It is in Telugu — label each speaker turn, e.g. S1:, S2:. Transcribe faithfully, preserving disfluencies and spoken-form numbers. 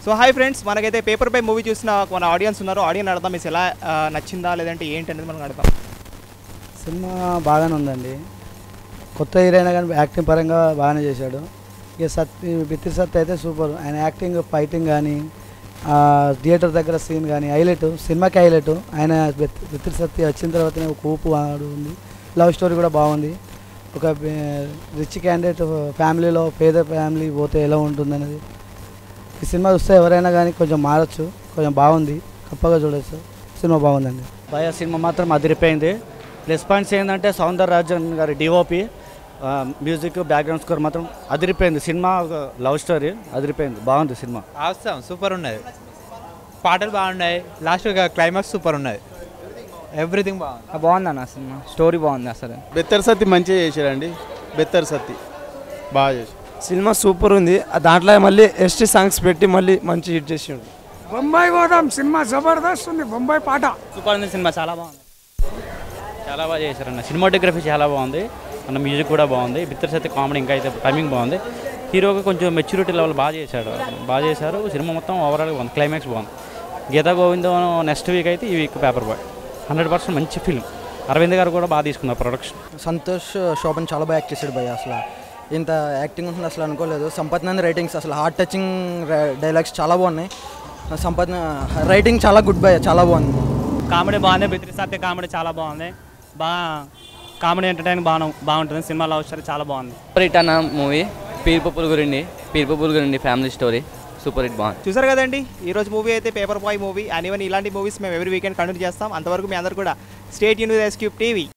S1: సో హాయ్ ఫ్రెండ్స్, మనకైతే పేపర్ పై మూవీ చూసిన మన ఆడియన్స్ ఉన్నారు. ఆడియన్స్ అడదాం మీకు ఎలా నచ్చిందా లేదంటే ఏంటి అనేది మనం అడదాం.
S2: సినిమా బాగానే ఉందండి. కొత్త హీరోయిన్ కానీ యాక్టింగ్ పరంగా బాగానే చేశాడు. ఇక సత్తి బిత్తిరి సత్తి అయితే సూపర్. ఆయన యాక్టింగ్, ఫైటింగ్ కానీ, థియేటర్ దగ్గర సీన్ కానీ హైలైట్, సినిమాకి హైలైట్. ఆయన బిత్తిరి సత్తి వచ్చిన తర్వాతనే ఒక ఊపు వాడు ఉంది. లవ్ స్టోరీ కూడా బాగుంది. ఒక రిచ్ క్యాండిడేట్ ఫ్యామిలీలో పేద ఫ్యామిలీ పోతే ఎలా ఉంటుంది అనేది ఈ సినిమా చూస్తే ఎవరైనా కానీ కొంచెం మారచ్చు. కొంచెం బాగుంది, తప్పగా చూడొచ్చు. సినిమా బాగుందండి.
S3: భయ సినిమా మాత్రం అదిరిపోయింది. ప్లస్ పాయింట్స్ ఏంటంటే సౌందరరాజన్ గారి డిఓపి, మ్యూజిక్, బ్యాక్గ్రౌండ్ స్కోర్ మాత్రం అదిరిపోయింది. సినిమా లవ్ స్టోరీ అదిరిపోయింది, బాగుంది సినిమా.
S4: అవసరం సూపర్ ఉన్నది, పాటలు బాగున్నాయి, లాస్ట్ క్లైమాక్స్ సూపర్ ఉన్నది, ఎవ్రీథింగ్ బాగుంది.
S5: బాగుంది అన్న సినిమా, స్టోరీ బాగుంది. అసలు
S6: బెత్తర్ సత్తి మంచిగా చేశారండి. బెత్తర్ సత్తి బాగా చేశారు.
S7: సినిమా సూపర్ ఉంది. దాంట్లో మళ్ళీ ఎస్టీ సాంగ్స్ పెట్టి మళ్ళీ మంచి హిట్ చేసిండు.
S8: బొంబాయి పోదాం సినిమా జబర్దస్త్ ఉంది. బొంబాయి పాట
S5: సూపర్ ఉంది. సినిమా చాలా బాగుంది, చాలా బాగా చేశారన్న. సినిమాటోగ్రఫీ చాలా బాగుంది అన్న, మ్యూజిక్ కూడా బాగుంది. బిత్తర్ సత్తి కామెడీ ఇంకా అయితే టైమింగ్ బాగుంది. హీరోగా కొంచెం మెచ్యూరిటీ లెవెల్ బాగా చేశాడు, బాగా చేశారు. సినిమా మొత్తం ఓవరాల్గా బాగుంది, క్లైమాక్స్ బాగుంది. గీతా గోవిందం నెక్స్ట్ వీక్ అయితే ఈ week paper boy hundred percent మంచి ఫిల్మ్. అరవింద్ గారు కూడా బాగా తీసుకున్నారు ప్రొడక్షన్.
S9: సంతోష్ శోభన్ చాలా బాగా యాక్ట్ చేశాడు భయ్య. అసలు ఇంత యాక్టింగ్ ఉంటుంది అసలు అనుకోలేదు. సంపత్ నంది రైటింగ్స్ అసలు హార్ట్ టచింగ్ డైలాగ్స్ చాలా బాగున్నాయి. సంపత్ రైటింగ్ చాలా గుడ్ భయ్య, చాలా బాగుంది.
S5: కామెడీ బాగుంది. బిత్తిరి సత్తి కామెడీ చాలా బాగుంది. బాగా కామెడీ ఎంటర్టైన్ బాగా బాగుంటుంది. సినిమా లవ్ స్టోరీ చాలా బాగుంది.
S10: సూపర్ హిట్ అన్న మూవీ. పీర్పప్పుల గురించి పీర్పప్పుల గురించి ఫ్యామిలీ స్టోరీ సూపర్ హిట్ బాగుంది.
S1: చూసారు కదండి, ఈరోజు మూవీ అయితే paper boy movie. And even ఇలాంటి మూవీస్ మేము ఎవ్రీ వీకెండ్ కంటిన్యూ చేస్తాం. అంతవరకు మీ అందరు కూడా స్టేట్ యూనివర్స్ క్యూబ్ టీవీ.